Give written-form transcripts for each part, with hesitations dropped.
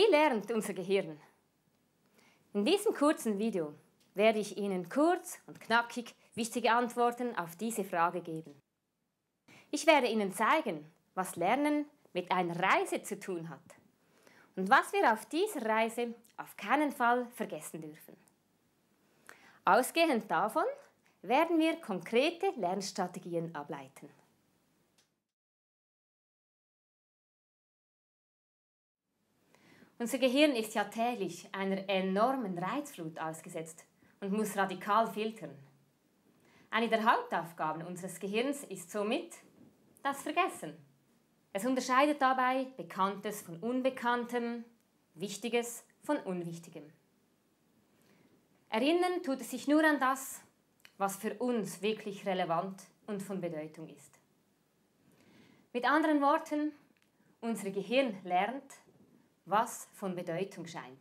Wie lernt unser Gehirn? In diesem kurzen Video werde ich Ihnen kurz und knackig wichtige Antworten auf diese Frage geben. Ich werde Ihnen zeigen, was Lernen mit einer Reise zu tun hat und was wir auf dieser Reise auf keinen Fall vergessen dürfen. Ausgehend davon werden wir konkrete Lernstrategien ableiten. Unser Gehirn ist ja täglich einer enormen Reizflut ausgesetzt und muss radikal filtern. Eine der Hauptaufgaben unseres Gehirns ist somit das Vergessen. Es unterscheidet dabei Bekanntes von Unbekanntem, Wichtiges von Unwichtigem. Erinnern tut es sich nur an das, was für uns wirklich relevant und von Bedeutung ist. Mit anderen Worten, unser Gehirn lernt, was von Bedeutung scheint.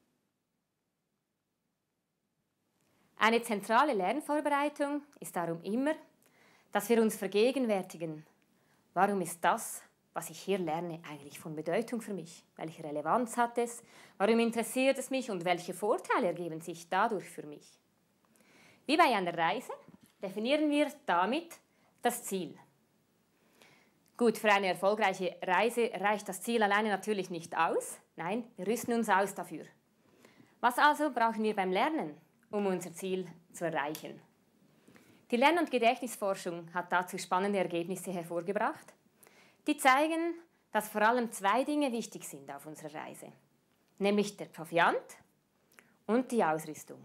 Eine zentrale Lernvorbereitung ist darum immer, dass wir uns vergegenwärtigen, warum ist das, was ich hier lerne, eigentlich von Bedeutung für mich? Welche Relevanz hat es? Warum interessiert es mich und welche Vorteile ergeben sich dadurch für mich? Wie bei einer Reise definieren wir damit das Ziel. Gut, für eine erfolgreiche Reise reicht das Ziel alleine natürlich nicht aus. Nein, wir rüsten uns aus dafür. Was also brauchen wir beim Lernen, um unser Ziel zu erreichen? Die Lern- und Gedächtnisforschung hat dazu spannende Ergebnisse hervorgebracht, die zeigen, dass vor allem zwei Dinge wichtig sind auf unserer Reise, nämlich der Proviant und die Ausrüstung.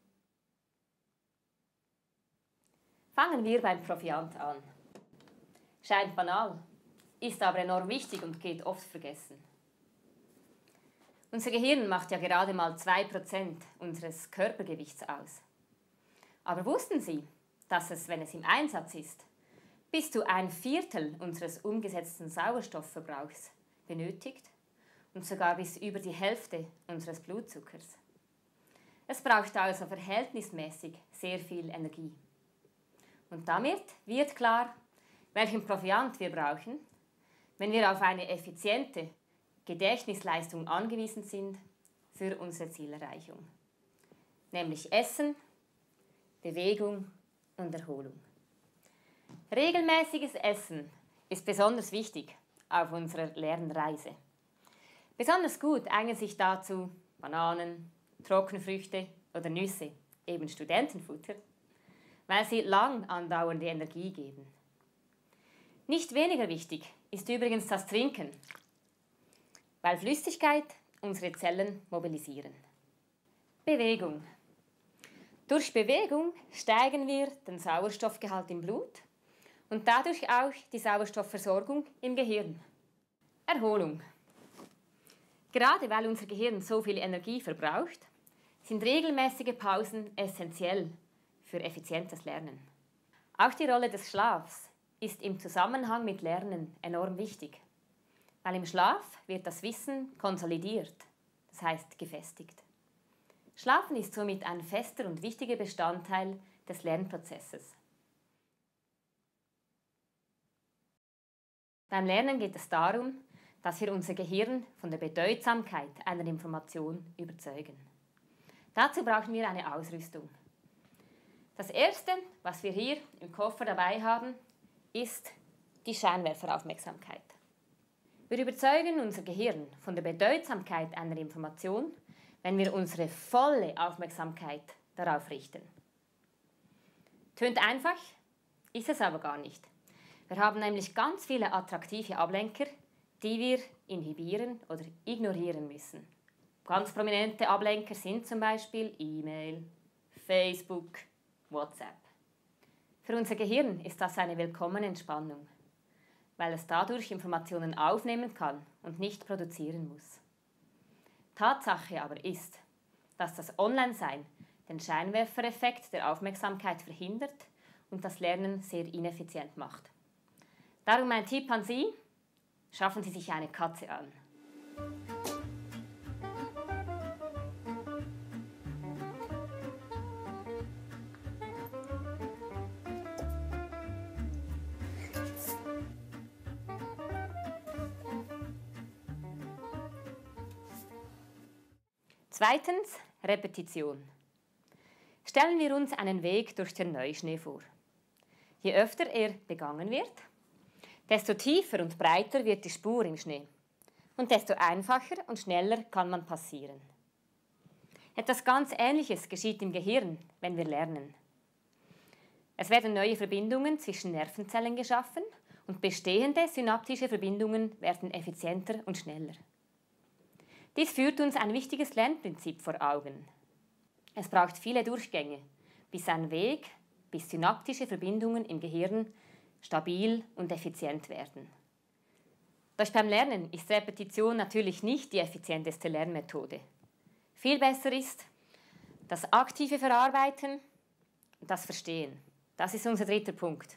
Fangen wir beim Proviant an. Scheint banal, ist aber enorm wichtig und geht oft vergessen. Unser Gehirn macht ja gerade mal 2% unseres Körpergewichts aus. Aber wussten Sie, dass es, wenn es im Einsatz ist, bis zu 1/4 unseres umgesetzten Sauerstoffverbrauchs benötigt und sogar bis über die Hälfte unseres Blutzuckers? Es braucht also verhältnismäßig sehr viel Energie. Und damit wird klar, welchen Proviant wir brauchen, wenn wir auf eine effiziente Gedächtnisleistung angewiesen sind für unsere Zielerreichung. Nämlich Essen, Bewegung und Erholung. Regelmäßiges Essen ist besonders wichtig auf unserer Lernreise. Besonders gut eignen sich dazu Bananen, Trockenfrüchte oder Nüsse, eben Studentenfutter, weil sie lang andauernde Energie geben. Nicht weniger wichtig ist übrigens das Trinken, weil Flüssigkeit unsere Zellen mobilisieren. Bewegung. Durch Bewegung steigern wir den Sauerstoffgehalt im Blut und dadurch auch die Sauerstoffversorgung im Gehirn. Erholung. Gerade weil unser Gehirn so viel Energie verbraucht, sind regelmäßige Pausen essentiell für effizientes Lernen. Auch die Rolle des Schlafs ist im Zusammenhang mit Lernen enorm wichtig, weil im Schlaf wird das Wissen konsolidiert, das heißt gefestigt. Schlafen ist somit ein fester und wichtiger Bestandteil des Lernprozesses. Beim Lernen geht es darum, dass wir unser Gehirn von der Bedeutsamkeit einer Information überzeugen. Dazu brauchen wir eine Ausrüstung. Das Erste, was wir hier im Koffer dabei haben, ist die Scheinwerferaufmerksamkeit. Wir überzeugen unser Gehirn von der Bedeutsamkeit einer Information, wenn wir unsere volle Aufmerksamkeit darauf richten. Tönt einfach, ist es aber gar nicht. Wir haben nämlich ganz viele attraktive Ablenker, die wir inhibieren oder ignorieren müssen. Ganz prominente Ablenker sind zum Beispiel E-Mail, Facebook, WhatsApp. Für unser Gehirn ist das eine willkommene Entspannung, weil es dadurch Informationen aufnehmen kann und nicht produzieren muss. Tatsache aber ist, dass das Online-Sein den Scheinwerfereffekt der Aufmerksamkeit verhindert und das Lernen sehr ineffizient macht. Darum mein Tipp an Sie: Schaffen Sie sich eine Katze an. Zweitens, Repetition. Stellen wir uns einen Weg durch den Neuschnee vor. Je öfter er begangen wird, desto tiefer und breiter wird die Spur im Schnee und desto einfacher und schneller kann man passieren. Etwas ganz Ähnliches geschieht im Gehirn, wenn wir lernen. Es werden neue Verbindungen zwischen Nervenzellen geschaffen und bestehende synaptische Verbindungen werden effizienter und schneller. Dies führt uns ein wichtiges Lernprinzip vor Augen. Es braucht viele Durchgänge, bis synaptische Verbindungen im Gehirn stabil und effizient werden. Doch beim Lernen ist Repetition natürlich nicht die effizienteste Lernmethode. Viel besser ist das aktive Verarbeiten und das Verstehen. Das ist unser dritter Punkt.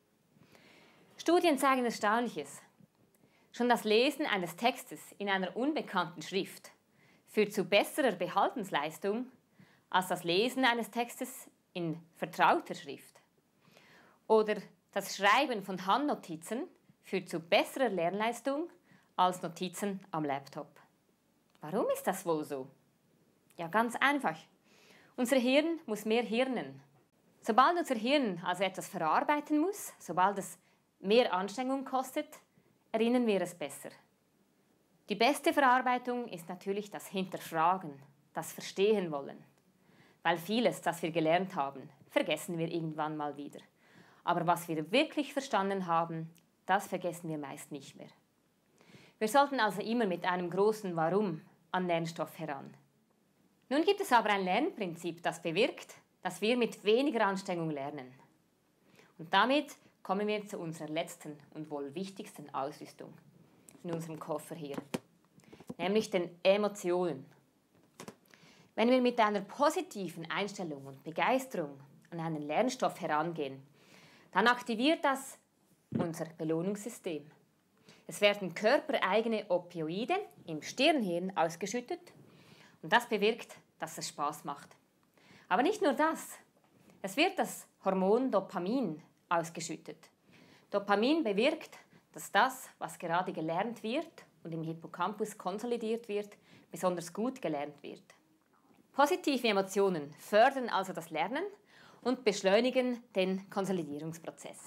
Studien zeigen Erstaunliches. Schon das Lesen eines Textes in einer unbekannten Schrift führt zu besserer Behaltensleistung als das Lesen eines Textes in vertrauter Schrift. Oder das Schreiben von Handnotizen führt zu besserer Lernleistung als Notizen am Laptop. Warum ist das wohl so? Ja, ganz einfach. Unser Hirn muss mehr hirnen. Sobald unser Hirn also etwas verarbeiten muss, sobald es mehr Anstrengung kostet, erinnern wir es besser. Die beste Verarbeitung ist natürlich das Hinterfragen, das Verstehen wollen. Weil vieles, das wir gelernt haben, vergessen wir irgendwann mal wieder. Aber was wir wirklich verstanden haben, das vergessen wir meist nicht mehr. Wir sollten also immer mit einem großen Warum an Lernstoff heran. Nun gibt es aber ein Lernprinzip, das bewirkt, dass wir mit weniger Anstrengung lernen. Und damit kommen wir zu unserer letzten und wohl wichtigsten Ausrüstung in unserem Koffer hier, nämlich den Emotionen. Wenn wir mit einer positiven Einstellung und Begeisterung an einen Lernstoff herangehen, dann aktiviert das unser Belohnungssystem. Es werden körpereigene Opioide im Stirnhirn ausgeschüttet und das bewirkt, dass es Spaß macht. Aber nicht nur das. Es wird das Hormon Dopamin ausgeschüttet. Dopamin bewirkt, dass das, was gerade gelernt wird und im Hippocampus konsolidiert wird, besonders gut gelernt wird. Positive Emotionen fördern also das Lernen und beschleunigen den Konsolidierungsprozess.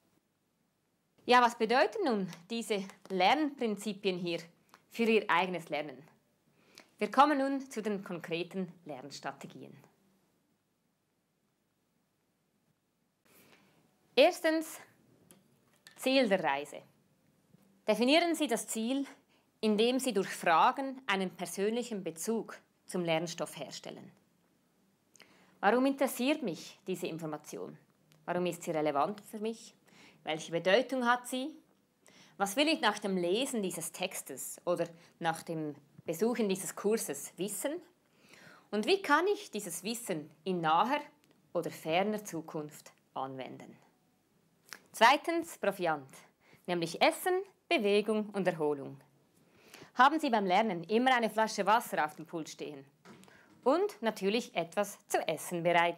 Ja, was bedeuten nun diese Lernprinzipien hier für Ihr eigenes Lernen? Wir kommen nun zu den konkreten Lernstrategien. Erstens, Ziel der Reise. Definieren Sie das Ziel, indem Sie durch Fragen einen persönlichen Bezug zum Lernstoff herstellen. Warum interessiert mich diese Information? Warum ist sie relevant für mich? Welche Bedeutung hat sie? Was will ich nach dem Lesen dieses Textes oder nach dem Besuchen dieses Kurses wissen? Und wie kann ich dieses Wissen in naher oder ferner Zukunft anwenden? Zweitens, Proviant, nämlich Essen, Bewegung und Erholung. Haben Sie beim Lernen immer eine Flasche Wasser auf dem Pult stehen und natürlich etwas zu essen bereit.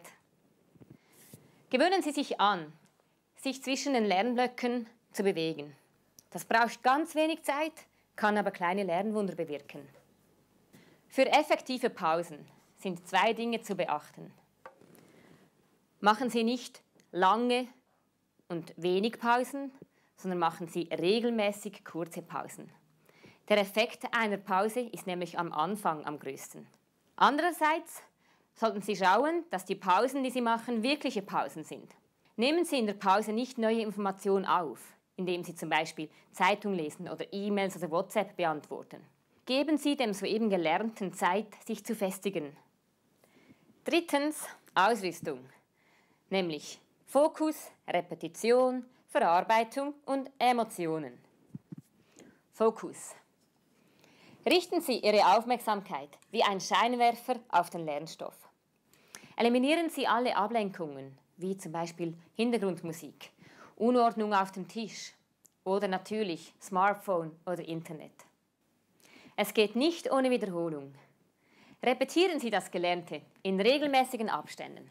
Gewöhnen Sie sich an, sich zwischen den Lernblöcken zu bewegen. Das braucht ganz wenig Zeit, kann aber kleine Lernwunder bewirken. Für effektive Pausen sind 2 Dinge zu beachten. Machen Sie nicht lange und wenig Pausen, sondern machen Sie regelmäßig kurze Pausen. Der Effekt einer Pause ist nämlich am Anfang am größten. Andererseits sollten Sie schauen, dass die Pausen, die Sie machen, wirkliche Pausen sind. Nehmen Sie in der Pause nicht neue Informationen auf, indem Sie zum Beispiel Zeitung lesen oder E-Mails oder WhatsApp beantworten. Geben Sie dem soeben Gelernten Zeit, sich zu festigen. Drittens, Ausrüstung, nämlich Fokus, Repetition, Verarbeitung und Emotionen. Fokus. Richten Sie Ihre Aufmerksamkeit wie ein Scheinwerfer auf den Lernstoff. Eliminieren Sie alle Ablenkungen, wie zum Beispiel Hintergrundmusik, Unordnung auf dem Tisch oder natürlich Smartphone oder Internet. Es geht nicht ohne Wiederholung. Repetieren Sie das Gelernte in regelmäßigen Abständen,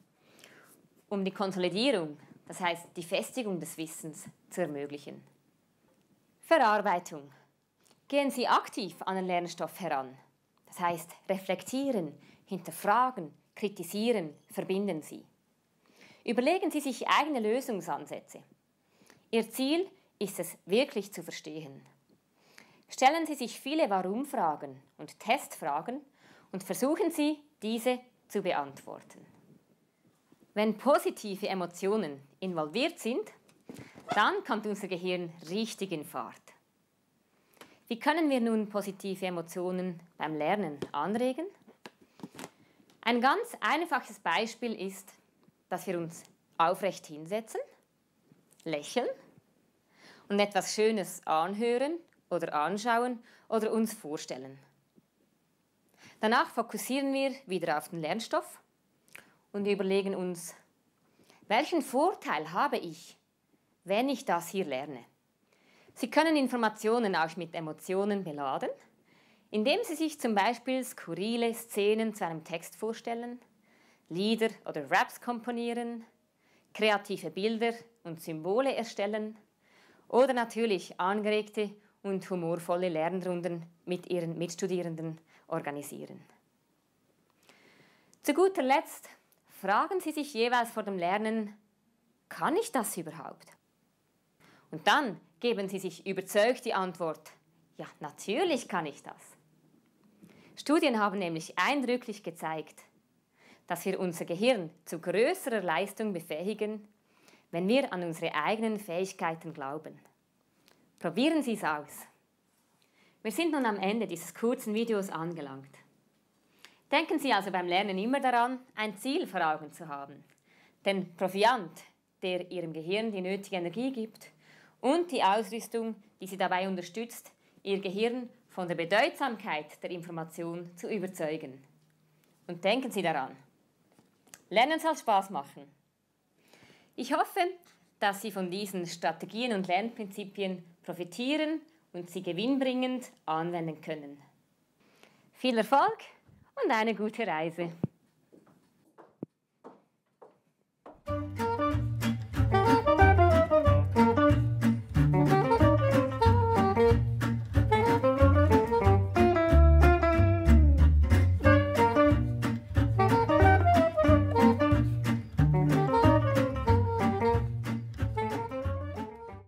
um die Konsolidierung, das heißt die Festigung des Wissens, zu ermöglichen. Verarbeitung. Gehen Sie aktiv an den Lernstoff heran. Das heißt, reflektieren, hinterfragen, kritisieren, verbinden Sie. Überlegen Sie sich eigene Lösungsansätze. Ihr Ziel ist es, wirklich zu verstehen. Stellen Sie sich viele Warum-Fragen und Testfragen und versuchen Sie, diese zu beantworten. Wenn positive Emotionen involviert sind, dann kommt unser Gehirn richtig in Fahrt. Wie können wir nun positive Emotionen beim Lernen anregen? Ein ganz einfaches Beispiel ist, dass wir uns aufrecht hinsetzen, lächeln und etwas Schönes anhören oder anschauen oder uns vorstellen. Danach fokussieren wir wieder auf den Lernstoff und überlegen uns, welchen Vorteil habe ich, wenn ich das hier lerne? Sie können Informationen auch mit Emotionen beladen, indem Sie sich zum Beispiel skurrile Szenen zu einem Text vorstellen, Lieder oder Raps komponieren, kreative Bilder und Symbole erstellen oder natürlich angeregte und humorvolle Lernrunden mit Ihren Mitstudierenden organisieren. Zu guter Letzt fragen Sie sich jeweils vor dem Lernen, kann ich das überhaupt? Und dann geben Sie sich überzeugt die Antwort, ja, natürlich kann ich das. Studien haben nämlich eindrücklich gezeigt, dass wir unser Gehirn zu größerer Leistung befähigen, wenn wir an unsere eigenen Fähigkeiten glauben. Probieren Sie es aus. Wir sind nun am Ende dieses kurzen Videos angelangt. Denken Sie also beim Lernen immer daran, ein Ziel vor Augen zu haben. Den Proviant, der Ihrem Gehirn die nötige Energie gibt, und die Ausrüstung, die Sie dabei unterstützt, Ihr Gehirn von der Bedeutsamkeit der Information zu überzeugen. Und denken Sie daran, Lernen soll Spaß machen. Ich hoffe, dass Sie von diesen Strategien und Lernprinzipien profitieren und sie gewinnbringend anwenden können. Viel Erfolg und eine gute Reise!